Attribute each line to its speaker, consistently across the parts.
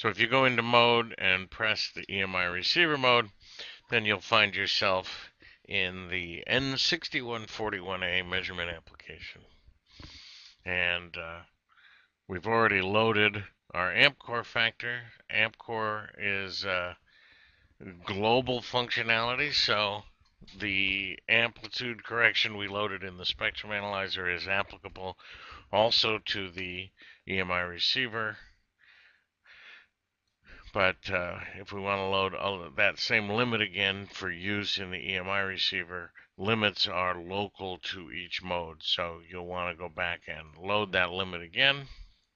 Speaker 1: So if you go into mode and press the EMI Receiver Mode, then you'll find yourself in the N6141A measurement application. And we've already loaded our amp core factor. Amp core is global functionality, so the amplitude correction we loaded in the spectrum analyzer is applicable also to the EMI receiver. But if we want to load that same limit again for use in the EMI receiver, limits are local to each mode. So you'll want to go back and load that limit again.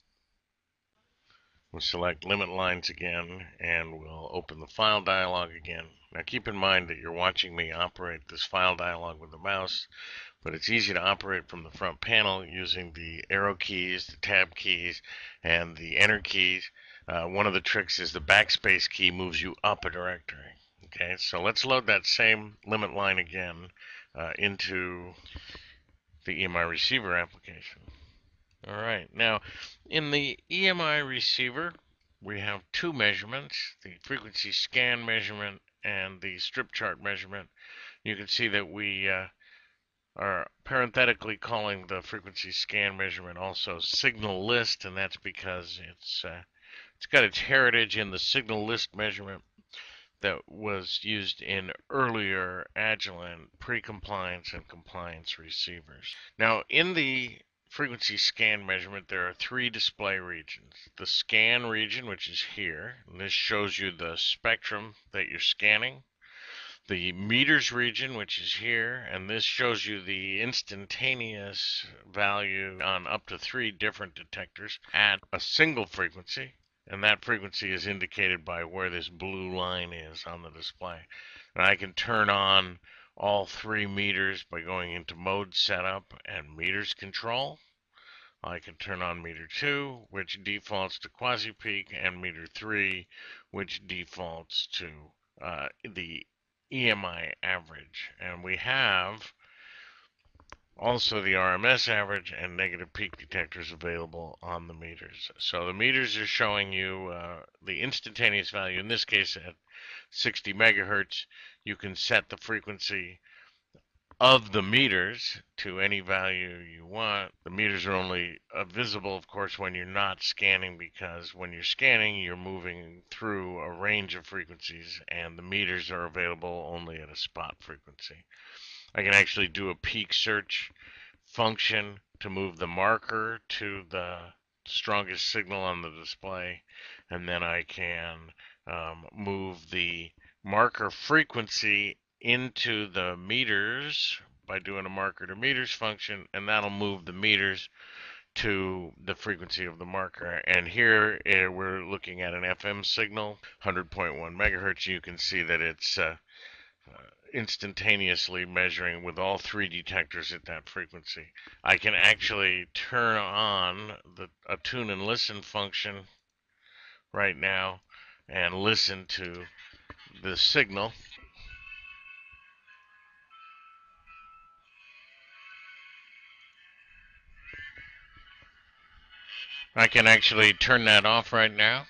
Speaker 1: We'll select limit lines again, and we'll open the file dialog again. Now keep in mind that you're watching me operate this file dialog with the mouse, but it's easy to operate from the front panel using the arrow keys, the tab keys, and the enter keys. One of the tricks is the backspace key moves you up a directory. Okay, so let's load that same limit line again into the EMI receiver application. All right, now in the EMI receiver, we have two measurements, the frequency scan measurement and the strip chart measurement. You can see that we are parenthetically calling the frequency scan measurement also signal list, and that's because it's got its heritage in the signal list measurement that was used in earlier Agilent pre-compliance and compliance receivers. Now, in the frequency scan measurement, there are three display regions. The scan region, which is here, and this shows you the spectrum that you're scanning. The meters region, which is here, and this shows you the instantaneous value on up to 3 different detectors at a single frequency, and that frequency is indicated by where this blue line is on the display. And I can turn on all 3 meters by going into mode setup and meters control. I can turn on meter 2, which defaults to quasi-peak, and meter 3, which defaults to the EMI average. And we have also the RMS average and negative peak detectors available on the meters. So the meters are showing you the instantaneous value, in this case at 60 megahertz. You can set the frequency of the meters to any value you want. The meters are only visible, of course, when you're not scanning, because when you're scanning, you're moving through a range of frequencies, and the meters are available only at a spot frequency. I can actually do a peak search function to move the marker to the strongest signal on the display, and then I can move the marker frequency into the meters by doing a marker to meters function, and that'll move the meters to the frequency of the marker. And here we're looking at an FM signal, 100.1 megahertz. You can see that it's instantaneously measuring with all 3 detectors at that frequency. I can actually turn on a tune and listen function right now and listen to the signal. I can actually turn that off right now.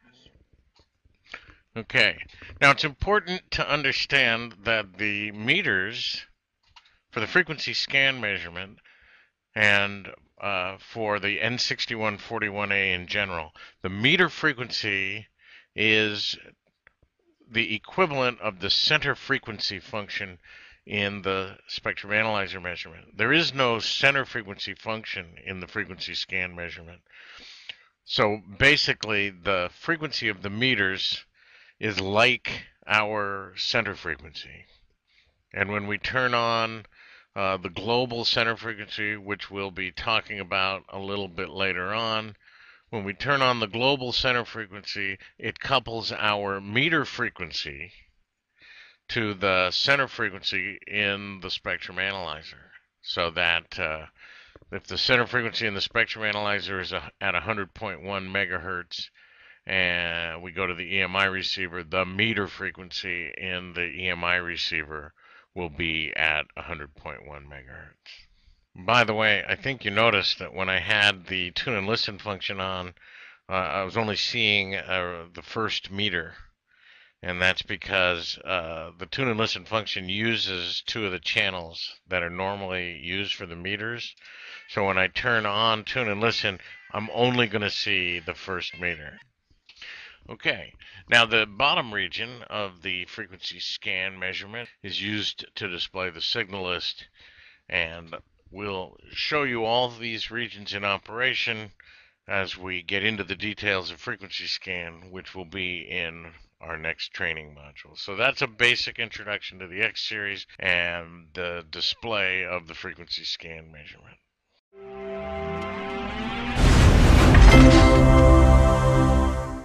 Speaker 1: Okay, now it's important to understand that the meters for the frequency scan measurement and for the N6141A in general, the meter frequency is the equivalent of the center frequency function in the spectrum analyzer measurement. There is no center frequency function in the frequency scan measurement. So basically, the frequency of the meters is like our center frequency. And when we turn on the global center frequency, which we'll be talking about a little bit later on, when we turn on the global center frequency, it couples our meter frequency to the center frequency in the spectrum analyzer. So that if the center frequency in the spectrum analyzer is at 100.1 megahertz, and we go to the EMI receiver, the meter frequency in the EMI receiver will be at 100.1 megahertz. By the way, I think you noticed that when I had the tune and listen function on I was only seeing the first meter. And that's because the tune and listen function uses two of the channels that are normally used for the meters. So when I turn on tune and listen, I'm only going to see the first meter. Okay, now the bottom region of the frequency scan measurement is used to display the signal list, and we'll show you all of these regions in operation as we get into the details of frequency scan, which will be in our next training module. So that's a basic introduction to the X series and the display of the frequency scan measurement.